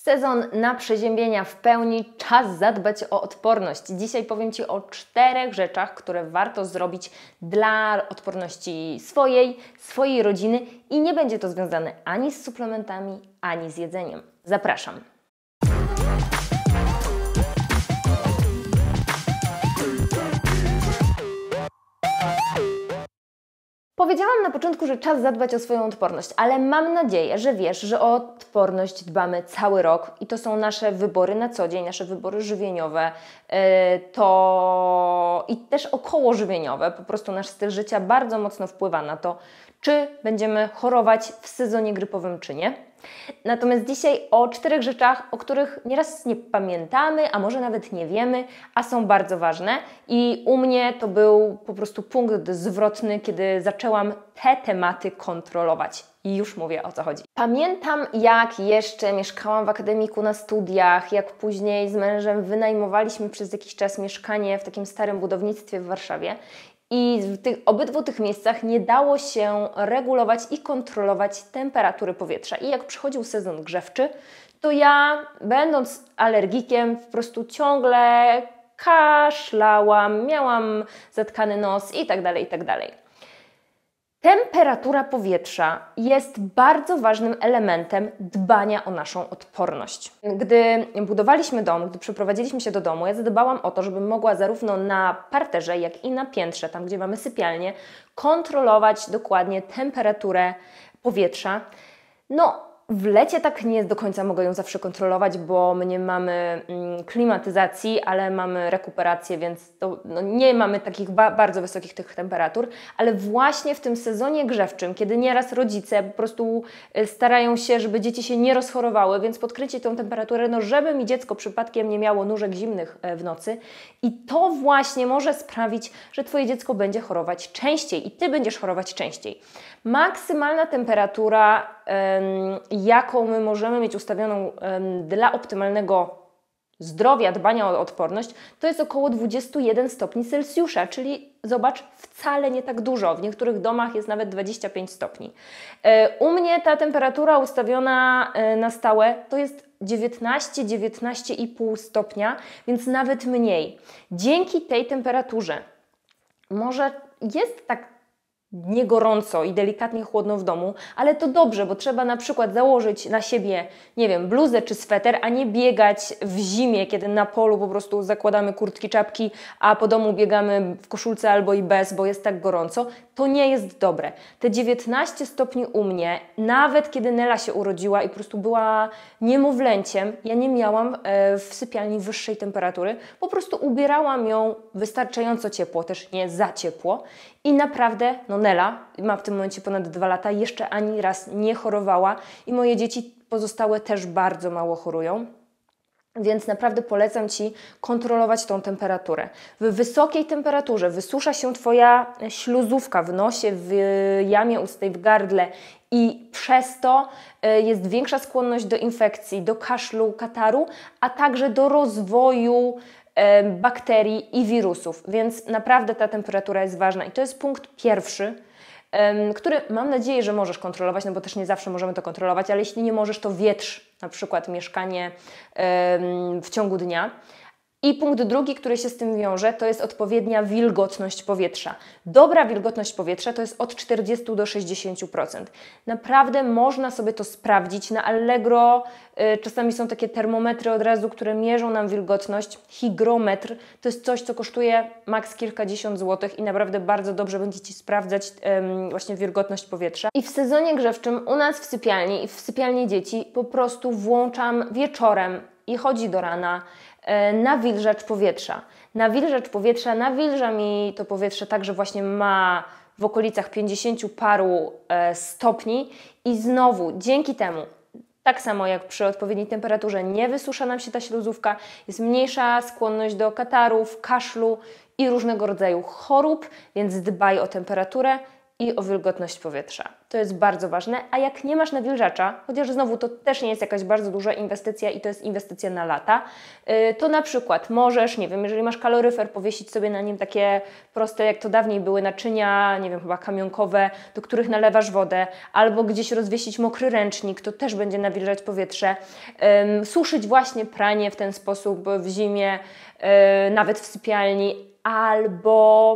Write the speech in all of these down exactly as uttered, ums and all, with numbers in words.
Sezon na przeziębienia w pełni, czas zadbać o odporność. Dzisiaj powiem Ci o czterech rzeczach, które warto zrobić dla odporności swojej, swojej rodziny i nie będzie to związane ani z suplementami, ani z jedzeniem. Zapraszam. Powiedziałam na początku, że czas zadbać o swoją odporność, ale mam nadzieję, że wiesz, że o odporność dbamy cały rok i to są nasze wybory na co dzień, nasze wybory żywieniowe, yy, to i też okołożywieniowe. Po prostu nasz styl życia bardzo mocno wpływa na to, czy będziemy chorować w sezonie grypowym, czy nie. Natomiast dzisiaj o czterech rzeczach, o których nieraz nie pamiętamy, a może nawet nie wiemy, a są bardzo ważne. I u mnie to był po prostu punkt zwrotny, kiedy zaczęłam te tematy kontrolować. I już mówię, o co chodzi. Pamiętam, jak jeszcze mieszkałam w akademiku na studiach, jak później z mężem wynajmowaliśmy przez jakiś czas mieszkanie w takim starym budownictwie w Warszawie. I w tych, obydwu tych miejscach nie dało się regulować i kontrolować temperatury powietrza. I jak przychodził sezon grzewczy, to ja, będąc alergikiem, po prostu ciągle kaszlałam, miałam zatkany nos i tak dalej, i tak dalej. Temperatura powietrza jest bardzo ważnym elementem dbania o naszą odporność. Gdy budowaliśmy dom, gdy przeprowadziliśmy się do domu, ja zadbałam o to, żebym mogła zarówno na parterze, jak i na piętrze, tam gdzie mamy sypialnię, kontrolować dokładnie temperaturę powietrza. No, w lecie tak nie do końca mogę ją zawsze kontrolować, bo my nie mamy mm, klimatyzacji, ale mamy rekuperację, więc to, no, nie mamy takich ba bardzo wysokich tych temperatur, ale właśnie w tym sezonie grzewczym, kiedy nieraz rodzice po prostu starają się, żeby dzieci się nie rozchorowały, więc podkręcić tą temperaturę, no żeby mi dziecko przypadkiem nie miało nóżek zimnych w nocy i to właśnie może sprawić, że Twoje dziecko będzie chorować częściej i Ty będziesz chorować częściej. Maksymalna temperatura, jaką my możemy mieć ustawioną dla optymalnego zdrowia, dbania o odporność, to jest około dwadzieścia jeden stopni Celsjusza, czyli zobacz, wcale nie tak dużo. W niektórych domach jest nawet dwadzieścia pięć stopni. U mnie ta temperatura ustawiona na stałe to jest dziewiętnaście do dziewiętnastu i pół stopnia, więc nawet mniej. Dzięki tej temperaturze może jest tak nie gorąco i delikatnie chłodno w domu, ale to dobrze, bo trzeba na przykład założyć na siebie, nie wiem, bluzę czy sweter, a nie biegać w zimie, kiedy na polu po prostu zakładamy kurtki, czapki, a po domu biegamy w koszulce albo i bez, bo jest tak gorąco. To nie jest dobre. Te dziewiętnaście stopni u mnie, nawet kiedy Nela się urodziła i po prostu była niemowlęciem, ja nie miałam e, w sypialni wyższej temperatury, po prostu ubierałam ją wystarczająco ciepło, też nie za ciepło i naprawdę, no Nela ma w tym momencie ponad dwa lata, jeszcze ani raz nie chorowała i moje dzieci pozostałe też bardzo mało chorują. Więc naprawdę polecam Ci kontrolować tą temperaturę. W wysokiej temperaturze wysusza się Twoja śluzówka w nosie, w jamie ustnej, w gardle i przez to jest większa skłonność do infekcji, do kaszlu, kataru, a także do rozwoju bakterii i wirusów, więc naprawdę ta temperatura jest ważna i to jest punkt pierwszy, który mam nadzieję, że możesz kontrolować, no bo też nie zawsze możemy to kontrolować, ale jeśli nie możesz, to wietrz na przykład mieszkanie w ciągu dnia. I punkt drugi, który się z tym wiąże, to jest odpowiednia wilgotność powietrza. Dobra wilgotność powietrza to jest od czterdziestu do sześćdziesięciu procent. Naprawdę można sobie to sprawdzić. Na Allegro y, czasami są takie termometry od razu, które mierzą nam wilgotność. Hygrometr to jest coś, co kosztuje maks kilkadziesiąt złotych i naprawdę bardzo dobrze będzie Ci sprawdzać ym, właśnie wilgotność powietrza. I w sezonie grzewczym u nas w sypialni i w sypialni dzieci po prostu włączam wieczorem i chodzi do rana nawilżacz powietrza. Nawilżacz powietrza nawilża mi to powietrze tak, że właśnie ma w okolicach pięćdziesięciu paru e, stopni i znowu dzięki temu, tak samo jak przy odpowiedniej temperaturze, nie wysusza nam się ta śluzówka, jest mniejsza skłonność do katarów, kaszlu i różnego rodzaju chorób, więc dbaj o temperaturę i o wilgotność powietrza. To jest bardzo ważne, a jak nie masz nawilżacza, chociaż znowu to też nie jest jakaś bardzo duża inwestycja i to jest inwestycja na lata, to na przykład możesz, nie wiem, jeżeli masz kaloryfer, powiesić sobie na nim takie proste, jak to dawniej były naczynia, nie wiem, chyba kamionkowe, do których nalewasz wodę, albo gdzieś rozwiesić mokry ręcznik, to też będzie nawilżać powietrze. Suszyć właśnie pranie w ten sposób w zimie, nawet w sypialni, albo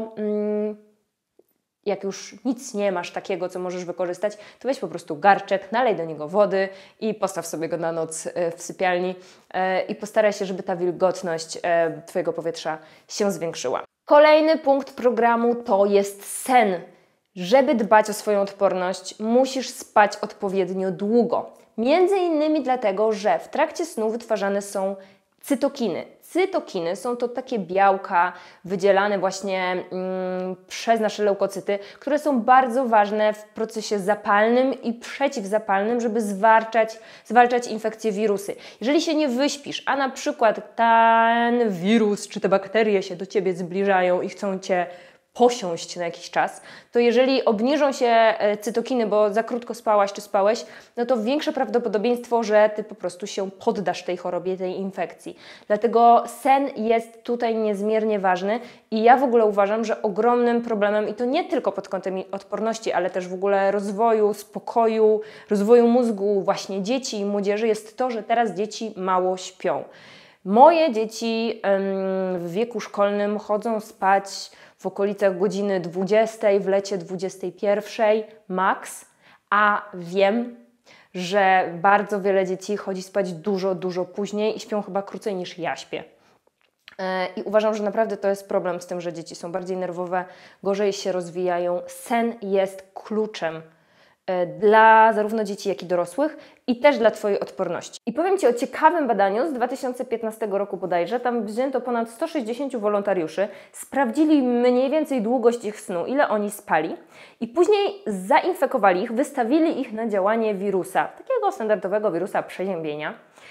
jak już nic nie masz takiego, co możesz wykorzystać, to weź po prostu garczek, nalej do niego wody i postaw sobie go na noc w sypialni i postaraj się, żeby ta wilgotność Twojego powietrza się zwiększyła. Kolejny punkt programu to jest sen. Żeby dbać o swoją odporność, musisz spać odpowiednio długo. Między innymi dlatego, że w trakcie snu wytwarzane są cytokiny. Cytokiny są to takie białka wydzielane właśnie mm, przez nasze leukocyty, które są bardzo ważne w procesie zapalnym i przeciwzapalnym, żeby zwalczać, zwalczać infekcje, wirusy. Jeżeli się nie wyśpisz, a na przykład ten wirus czy te bakterie się do Ciebie zbliżają i chcą Cię posiąść na jakiś czas, to jeżeli obniżą się cytokiny, bo za krótko spałaś czy spałeś, no to większe prawdopodobieństwo, że Ty po prostu się poddasz tej chorobie, tej infekcji. Dlatego sen jest tutaj niezmiernie ważny i ja w ogóle uważam, że ogromnym problemem, i to nie tylko pod kątem odporności, ale też w ogóle rozwoju, spokoju, rozwoju mózgu właśnie dzieci i młodzieży jest to, że teraz dzieci mało śpią. Moje dzieci w wieku szkolnym chodzą spać w okolicach godziny dwudziestej, w lecie dwudziestej pierwszej max, a wiem, że bardzo wiele dzieci chodzi spać dużo, dużo później i śpią chyba krócej niż ja śpię. I uważam, że naprawdę to jest problem z tym, że dzieci są bardziej nerwowe, gorzej się rozwijają. Sen jest kluczem dla zarówno dzieci, jak i dorosłych i też dla Twojej odporności. I powiem Ci o ciekawym badaniu z dwa tysiące piętnastego roku bodajże. Tam wzięto ponad sto sześćdziesięciu wolontariuszy, sprawdzili mniej więcej długość ich snu, ile oni spali i później zainfekowali ich, wystawili ich na działanie wirusa, takiego standardowego wirusa przeziębienia.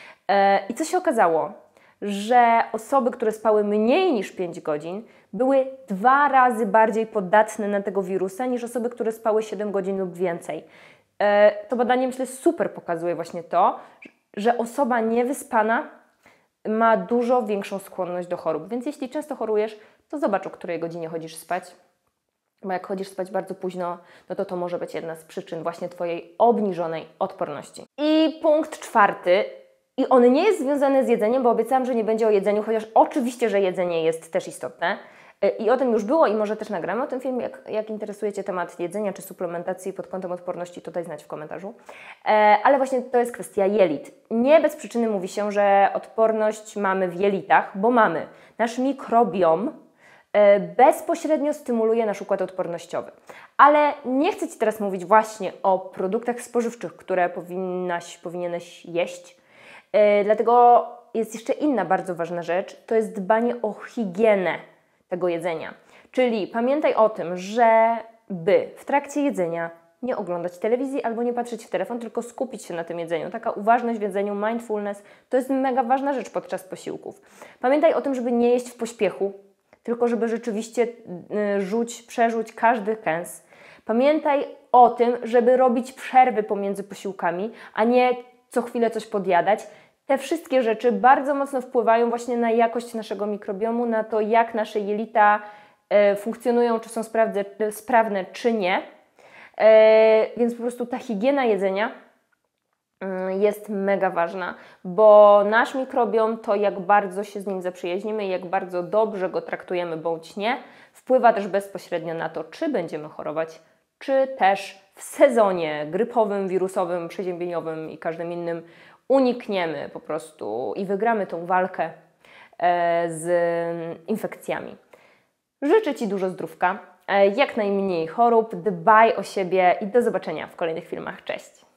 I co się okazało? Że osoby, które spały mniej niż pięć godzin, były dwa razy bardziej podatne na tego wirusa niż osoby, które spały siedem godzin lub więcej. To badanie, myślę, super pokazuje właśnie to, że osoba niewyspana ma dużo większą skłonność do chorób. Więc jeśli często chorujesz, to zobacz, o której godzinie chodzisz spać. Bo jak chodzisz spać bardzo późno, no to to może być jedna z przyczyn właśnie Twojej obniżonej odporności. I punkt czwarty. I on nie jest związany z jedzeniem, bo obiecałam, że nie będzie o jedzeniu, chociaż oczywiście, że jedzenie jest też istotne. I o tym już było i może też nagramy o tym film. Jak, jak interesuje Cię temat jedzenia czy suplementacji pod kątem odporności, to daj znać w komentarzu. Ale właśnie to jest kwestia jelit. Nie bez przyczyny mówi się, że odporność mamy w jelitach, bo mamy. Nasz mikrobiom bezpośrednio stymuluje nasz układ odpornościowy. Ale nie chcę Ci teraz mówić właśnie o produktach spożywczych, które powinnaś, powinieneś jeść. Dlatego jest jeszcze inna bardzo ważna rzecz, to jest dbanie o higienę tego jedzenia. Czyli pamiętaj o tym, żeby w trakcie jedzenia nie oglądać telewizji albo nie patrzeć w telefon, tylko skupić się na tym jedzeniu. Taka uważność w jedzeniu, mindfulness, to jest mega ważna rzecz podczas posiłków. Pamiętaj o tym, żeby nie jeść w pośpiechu, tylko żeby rzeczywiście rzuć, przerzuć każdy kęs. Pamiętaj o tym, żeby robić przerwy pomiędzy posiłkami, a nie co chwilę coś podjadać. Te wszystkie rzeczy bardzo mocno wpływają właśnie na jakość naszego mikrobiomu, na to, jak nasze jelita e, funkcjonują, czy są sprawdze, sprawne, czy nie. E, więc po prostu ta higiena jedzenia y, jest mega ważna, bo nasz mikrobiom, to jak bardzo się z nim zaprzyjaźnimy, jak bardzo dobrze go traktujemy bądź nie, wpływa też bezpośrednio na to, czy będziemy chorować, czy też w sezonie grypowym, wirusowym, przeziębieniowym i każdym innym unikniemy po prostu i wygramy tą walkę e, z infekcjami. Życzę Ci dużo zdrówka, e, jak najmniej chorób, dbaj o siebie i do zobaczenia w kolejnych filmach. Cześć!